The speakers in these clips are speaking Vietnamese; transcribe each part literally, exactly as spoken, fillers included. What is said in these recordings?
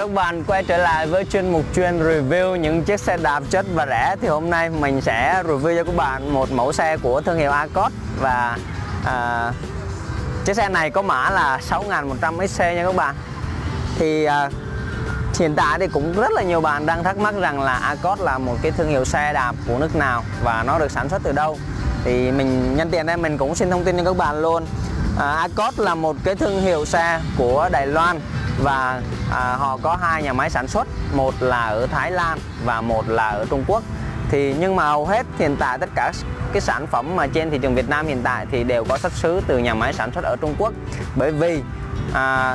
các bạn quay trở lại với chuyên mục chuyên review những chiếc xe đạp chất và rẻ. Thì hôm nay mình sẽ review cho các bạn một mẫu xe của thương hiệu Accord. Và à, chiếc xe này có mã là sáu nghìn một trăm x xê nha các bạn. Thì à, hiện tại thì cũng rất là nhiều bạn đang thắc mắc rằng là Accord là một cái thương hiệu xe đạp của nước nào và nó được sản xuất từ đâu. Thì mình nhân tiện đây mình cũng xin thông tin cho các bạn luôn. à, Accord là một cái thương hiệu xe của Đài Loan. Và à, họ có hai nhà máy sản xuất, một là ở Thái Lan và một là ở Trung Quốc. Thì nhưng mà hầu hết hiện tại tất cả cái sản phẩm mà trên thị trường Việt Nam hiện tại thì đều có xuất xứ từ nhà máy sản xuất ở Trung Quốc. Bởi vì à,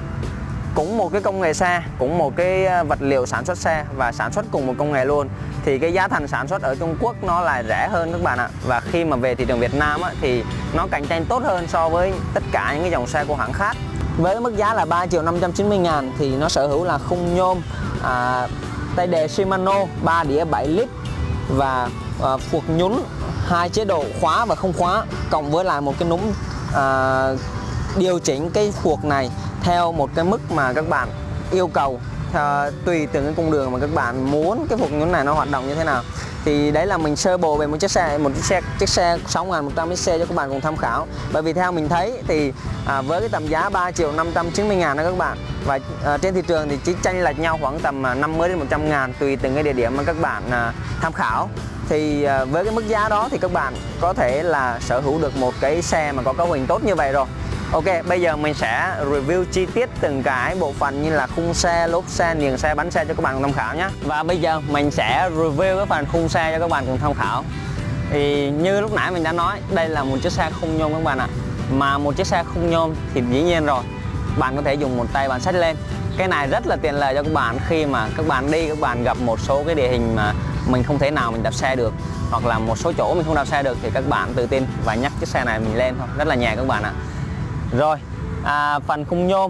cũng một cái công nghệ xe, cũng một cái vật liệu sản xuất xe và sản xuất cùng một công nghệ luôn, thì cái giá thành sản xuất ở Trung Quốc nó lại rẻ hơn các bạn ạ. Và khi mà về thị trường Việt Nam á, thì nó cạnh tranh tốt hơn so với tất cả những cái dòng xe của hãng khác. Với mức giá là ba triệu năm trăm chín mươi ngàn thì nó sở hữu là khung nhôm, à, tay đề Shimano ba đĩa bảy lít và à, phuộc nhún hai chế độ khóa và không khóa, cộng với lại một cái núm à, điều chỉnh cái phuộc này theo một cái mức mà các bạn yêu cầu, theo, tùy từng cái cung đường mà các bạn muốn cái phuộc nhún này nó hoạt động như thế nào. Thì đấy là mình sơ bộ về một chiếc xe một chiếc xe chiếc xe sáu nghìn một trăm x xê cho các bạn cùng tham khảo. Bởi vì theo mình thấy thì à, với cái tầm giá ba triệu năm trăm chín mươi ngàn đó các bạn, và à, trên thị trường thì chỉ chênh lệch nhau khoảng tầm năm mươi đến một trăm ngàn tùy từng cái địa điểm mà các bạn à, tham khảo. Thì à, với cái mức giá đó thì các bạn có thể là sở hữu được một cái xe mà có cấu hình tốt như vậy rồi. Ok, bây giờ mình sẽ review chi tiết từng cái bộ phận như là khung xe, lốp xe, niềng xe, bánh xe cho các bạn cùng tham khảo nhé. Và bây giờ mình sẽ review cái phần khung xe cho các bạn cùng tham khảo. Thì như lúc nãy mình đã nói, đây là một chiếc xe khung nhôm các bạn ạ. Mà một chiếc xe khung nhôm thì dĩ nhiên rồi, bạn có thể dùng một tay bạn xách lên. Cái này rất là tiện lợi cho các bạn khi mà các bạn đi, các bạn gặp một số cái địa hình mà mình không thể nào mình đạp xe được, hoặc là một số chỗ mình không đạp xe được, thì các bạn tự tin và nhắc chiếc xe này mình lên thôi, rất là nhẹ các bạn ạ. Rồi, à, phần khung nhôm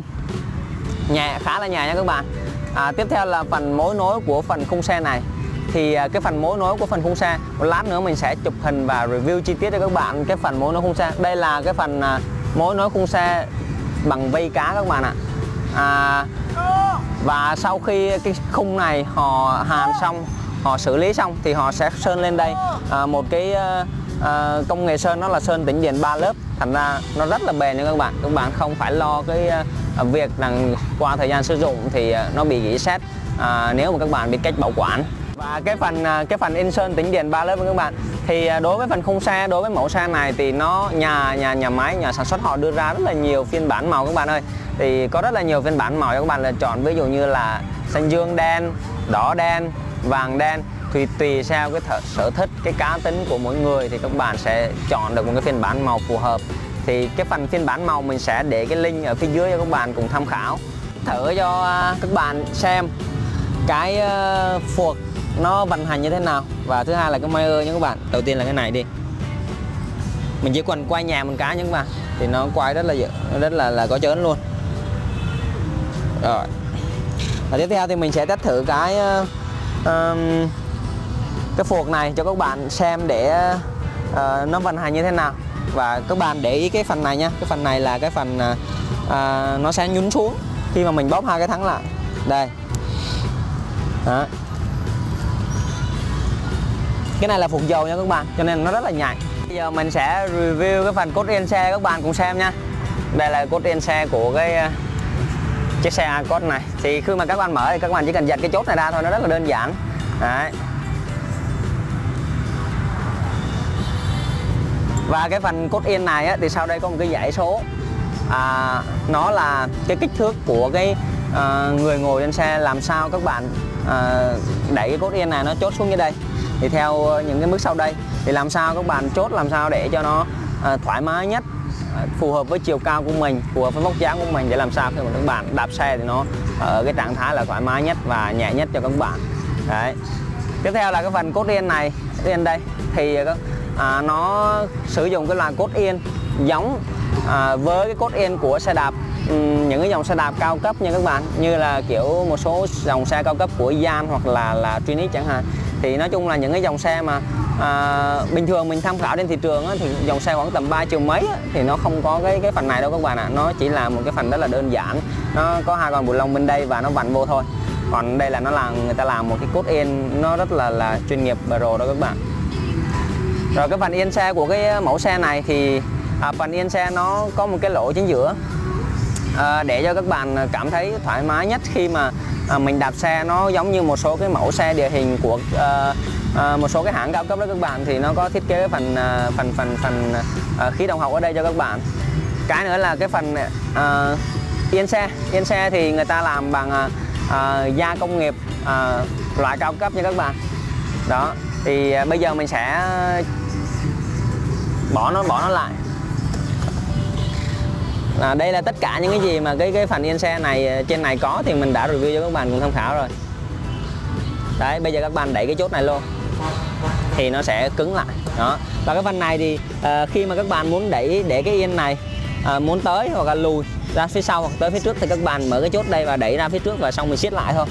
nhẹ, khá là nhẹ nha các bạn. à, Tiếp theo là phần mối nối của phần khung xe này. Thì à, cái phần mối nối của phần khung xe, một lát nữa mình sẽ chụp hình và review chi tiết cho các bạn cái phần mối nối khung xe. Đây là cái phần à, mối nối khung xe bằng vây cá các bạn ạ. à, Và sau khi cái khung này họ hàn xong, họ xử lý xong thì họ sẽ sơn lên đây à, một cái à, à, công nghệ sơn, nó là sơn tĩnh điện ba lớp. Thành ra nó rất là bền nha các bạn. Các bạn không phải lo cái uh, việc rằng qua thời gian sử dụng thì uh, nó bị rỉ sét uh, nếu mà các bạn biết cách bảo quản. Và cái phần uh, cái phần in sơn tĩnh điện ba lớp của các bạn, thì uh, đối với phần khung xe, đối với mẫu xe này thì nó nhà nhà nhà máy, nhà sản xuất họ đưa ra rất là nhiều phiên bản màu các bạn ơi. Thì có rất là nhiều phiên bản màu cho các bạn lựa chọn, ví dụ như là xanh dương đen, đỏ đen, vàng đen. Thì tùy theo cái thợ, sở thích, cái cá tính của mỗi người thì các bạn sẽ chọn được một cái phiên bản màu phù hợp. Thì cái phần phiên bản màu mình sẽ để cái link ở phía dưới cho các bạn cùng tham khảo. Thử cho các bạn xem cái phuộc nó vận hành như thế nào. Và thứ hai là cái motor nha các bạn. Đầu tiên là cái này đi. Mình chỉ cần quay nhà một cái nha các bạn, thì nó quay rất là rất là là có chớn luôn. Rồi. Và tiếp theo thì mình sẽ test thử cái um, cái phuộc này cho các bạn xem để uh, nó vận hành như thế nào. Và các bạn để ý cái phần này nha, cái phần này là cái phần uh, nó sẽ nhún xuống khi mà mình bóp hai cái thắng lại đây. Đó. Cái này là phuộc dầu nha các bạn, cho nên nó rất là nhạy. Bây giờ mình sẽ review cái phần cốt yên xe các bạn cùng xem nha. Đây là cốt yên xe của cái uh, chiếc xe Accord này. Thì khi mà các bạn mở thì các bạn chỉ cần giật cái chốt này ra thôi, nó rất là đơn giản. Đấy. Và cái phần cốt yên này á, thì sau đây có một cái dãy số, à, nó là cái kích thước của cái à, người ngồi trên xe, làm sao các bạn à, đẩy cái cốt yên này nó chốt xuống như đây. Thì theo những cái mức sau đây thì làm sao các bạn chốt làm sao để cho nó à, thoải mái nhất, à, phù hợp với chiều cao của mình, phù hợp với vóc dáng của mình, để làm sao khi mà các bạn đạp xe thì nó ở cái trạng thái là thoải mái nhất và nhẹ nhất cho các bạn. Đấy. Tiếp theo là cái phần cốt yên này, yên đây thì à, nó sử dụng cái loại cốt yên giống à, với cái cốt yên của xe đạp um, những cái dòng xe đạp cao cấp nha các bạn, như là kiểu một số dòng xe cao cấp của Yan hoặc là là Trinix chẳng hạn. Thì nói chung là những cái dòng xe mà à, bình thường mình tham khảo trên thị trường á, thì dòng xe khoảng tầm ba triệu mấy á, thì nó không có cái cái phần này đâu các bạn ạ. À. Nó chỉ là một cái phần rất là đơn giản, nó có hai con bộ lông bên đây và nó vặn vô thôi. Còn đây là nó làm người ta làm một cái cốt yên nó rất là là chuyên nghiệp pro đó các bạn. Rồi cái phần yên xe của cái mẫu xe này thì à, phần yên xe nó có một cái lỗ chính giữa à, để cho các bạn cảm thấy thoải mái nhất khi mà à, mình đạp xe. Nó giống như một số cái mẫu xe địa hình của à, à, một số cái hãng cao cấp đó các bạn, thì nó có thiết kế cái phần à, phần phần phần à, khí động học ở đây cho các bạn. Cái nữa là cái phần à, yên xe yên xe thì người ta làm bằng à, à, da công nghiệp à, loại cao cấp nha các bạn. Đó thì à, bây giờ mình sẽ bỏ nó bỏ nó lại. À, đây là tất cả những cái gì mà cái cái phần yên xe này trên này có thì mình đã review cho các bạn cùng tham khảo rồi. Đấy, bây giờ các bạn đẩy cái chốt này luôn thì nó sẽ cứng lại. Đó. Và cái phần này thì à, khi mà các bạn muốn đẩy để cái yên này à, muốn tới hoặc là lùi ra phía sau hoặc tới phía trước thì các bạn mở cái chốt đây và đẩy ra phía trước và xong mình siết lại thôi.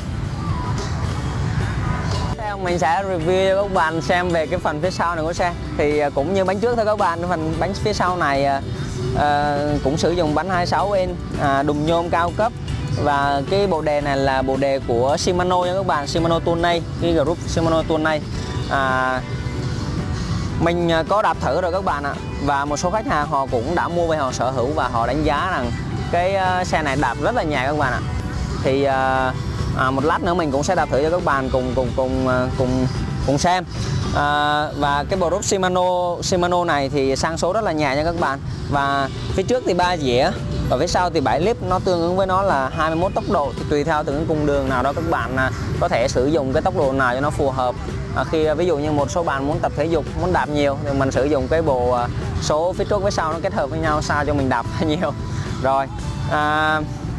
Mình sẽ review cho các bạn xem về cái phần phía sau này của xe. Thì cũng như bánh trước thôi các bạn, phần bánh phía sau này à, cũng sử dụng bánh hai mươi sáu inch, à, đùm nhôm cao cấp. Và cái bộ đề này là bộ đề của Shimano nha các bạn, Shimano Tourney, cái group Shimano Tourney. à, Mình có đạp thử rồi các bạn ạ. Và một số khách hàng họ cũng đã mua về họ sở hữu và họ đánh giá rằng cái xe này đạp rất là nhẹ các bạn ạ. Thì à, À, một lát nữa mình cũng sẽ đạp thử cho các bạn cùng cùng cùng cùng cùng xem. À, và cái bộ rút Shimano Shimano này thì sang số rất là nhẹ nha các bạn. Và phía trước thì ba dĩa và phía sau thì bảy líp, nó tương ứng với nó là hai mươi mốt tốc độ. Thì tùy theo từng cung đường nào đó các bạn à, có thể sử dụng cái tốc độ nào cho nó phù hợp. À, khi ví dụ như một số bạn muốn tập thể dục, muốn đạp nhiều thì mình sử dụng cái bộ à, số phía trước với sau nó kết hợp với nhau sao cho mình đạp nhiều. Rồi à,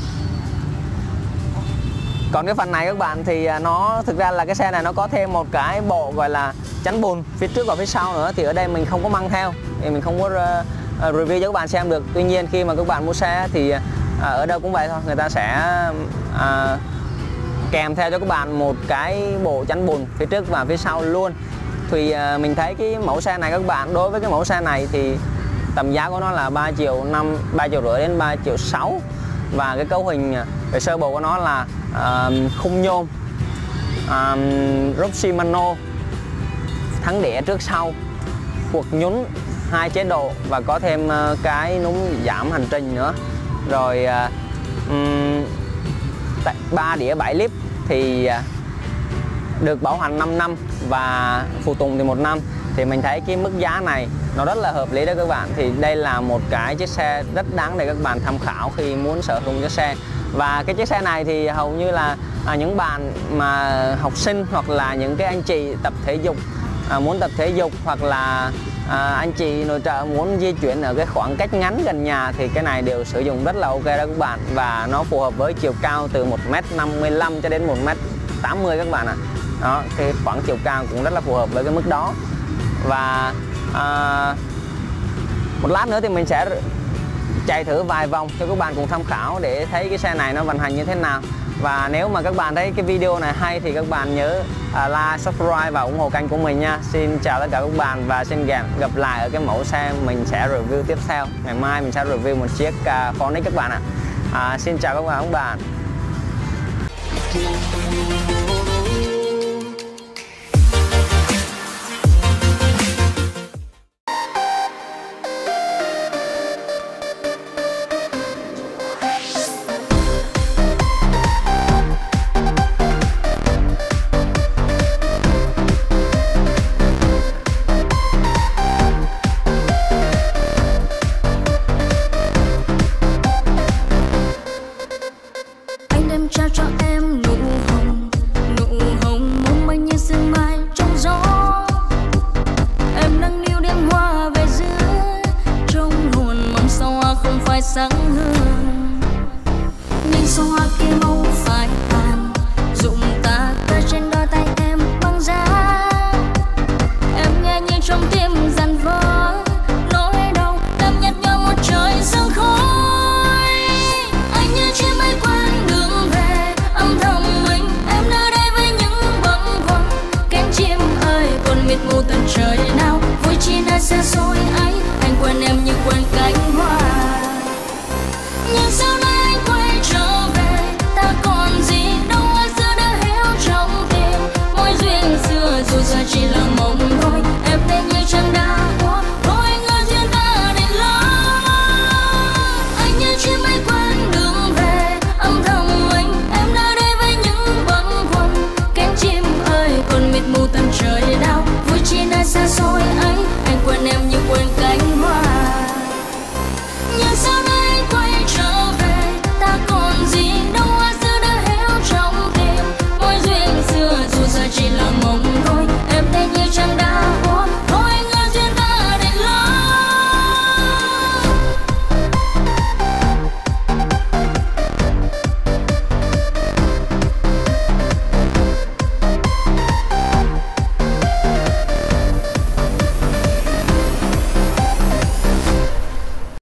còn cái phần này các bạn thì nó thực ra là cái xe này nó có thêm một cái bộ gọi là chắn bùn phía trước và phía sau nữa. Thì ở đây mình không có mang theo thì mình không có uh, review cho các bạn xem được. Tuy nhiên khi mà các bạn mua xe thì uh, ở đâu cũng vậy thôi, người ta sẽ uh, kèm theo cho các bạn một cái bộ chắn bùn phía trước và phía sau luôn. Thì uh, mình thấy cái mẫu xe này các bạn, đối với cái mẫu xe này thì tầm giá của nó là ba triệu năm, ba triệu rưỡi đến ba triệu sáu. Và cái cấu hình về sơ bộ của nó là uh, khung nhôm, uh, rốt Shimano, thắng đĩa trước sau, khuột nhún hai chế độ và có thêm uh, cái núm giảm hành trình nữa. Rồi uh, um, ba đĩa bảy líp thì uh, được bảo hành năm năm và phụ tùng thì một năm. Thì mình thấy cái mức giá này nó rất là hợp lý đó các bạn. Thì đây là một cái chiếc xe rất đáng để các bạn tham khảo khi muốn sở hữu chiếc xe. Và cái chiếc xe này thì hầu như là à, những bạn mà học sinh hoặc là những cái anh chị tập thể dục, à, muốn tập thể dục hoặc là à, anh chị nội trợ muốn di chuyển ở cái khoảng cách ngắn gần nhà thì cái này đều sử dụng rất là ok đó các bạn. Và nó phù hợp với chiều cao từ một mét năm mươi lăm cho đến một mét tám mươi các bạn ạ. À. Đó, cái khoảng chiều cao cũng rất là phù hợp với cái mức đó. Và à, một lát nữa thì mình sẽ chạy thử vài vòng cho các bạn cùng tham khảo để thấy cái xe này nó vận hành như thế nào. Và nếu mà các bạn thấy cái video này hay thì các bạn nhớ uh, like, subscribe và ủng hộ kênh của mình nha. Xin chào tất cả các bạn và xin gặp lại ở cái mẫu xe mình sẽ review tiếp theo. Ngày mai mình sẽ review một chiếc uh, Phoenix các bạn ạ. À, xin chào các bạn các bạn. Trao cho em nụ hồng, nụ hồng mong manh như sương mai trong gió. Em nâng niu đêm hoa về dưới, trong hồn mong sao hoa không phải sáng